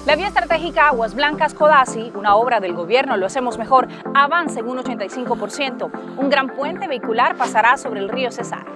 La vía estratégica Aguas Blancas-Codazzi, una obra del gobierno Lo Hacemos Mejor, avanza en un 85%. Un gran puente vehicular pasará sobre el río Cesar.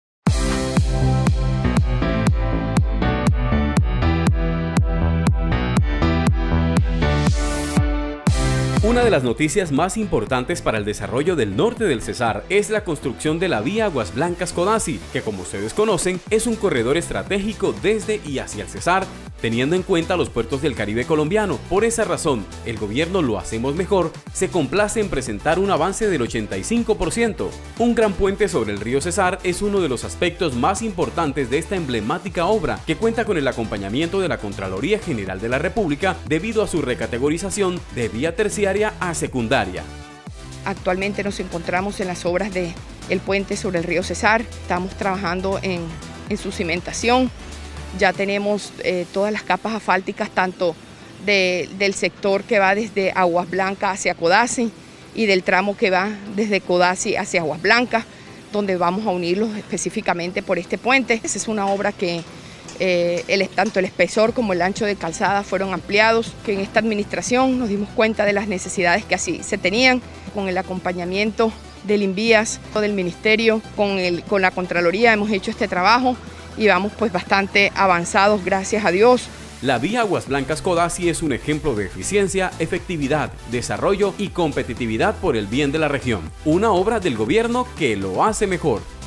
Una de las noticias más importantes para el desarrollo del norte del Cesar es la construcción de la vía Aguas Blancas-Codazzi, que como ustedes conocen es un corredor estratégico desde y hacia el Cesar, teniendo en cuenta los puertos del Caribe colombiano. Por esa razón, el gobierno Lo Hacemos Mejor se complace en presentar un avance del 85%. Un gran puente sobre el río Cesar es uno de los aspectos más importantes de esta emblemática obra, que cuenta con el acompañamiento de la Contraloría General de la República debido a su recategorización de vía terciaria a secundaria. Actualmente nos encontramos en las obras del puente sobre el río Cesar. Estamos trabajando en su cimentación. Ya tenemos todas las capas asfálticas, tanto del sector que va desde Aguas Blancas hacia Codazzi y del tramo que va desde Codazzi hacia Aguas Blancas, donde vamos a unirlos específicamente por este puente. Esa es una obra que tanto el espesor como el ancho de calzada fueron ampliados, que en esta administración nos dimos cuenta de las necesidades que así se tenían, con el acompañamiento del INVIAS, del Ministerio, con la Contraloría hemos hecho este trabajo y vamos pues bastante avanzados, gracias a Dios. La vía Aguas Blancas-Codazzi es un ejemplo de eficiencia, efectividad, desarrollo y competitividad por el bien de la región. Una obra del gobierno que lo hace mejor.